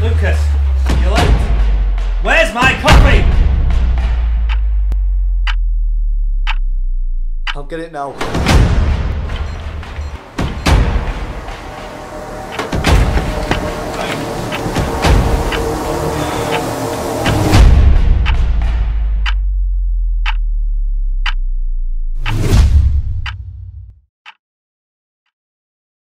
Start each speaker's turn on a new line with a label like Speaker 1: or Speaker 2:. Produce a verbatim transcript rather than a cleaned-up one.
Speaker 1: Lucas, you're late. Where's my coffee?
Speaker 2: I'll get it now.